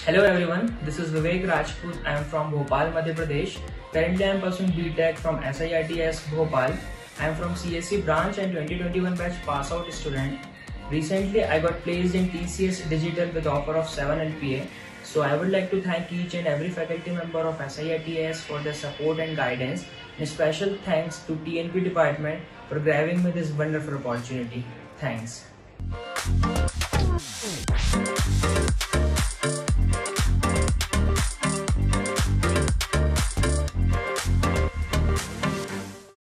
Hello everyone, this is Vivek Rajput. I am from Bhopal, Madhya Pradesh. Currently I am pursuing B.tech from SIRT CS Bhopal. I am from CSC branch and 2021 batch pass out student. Recently I got placed in TCS Digital with offer of 7 LPA. So I would like to thank each and every faculty member of SIRT for their support and guidance. And special thanks to TNP department for giving me this wonderful opportunity. Thanks.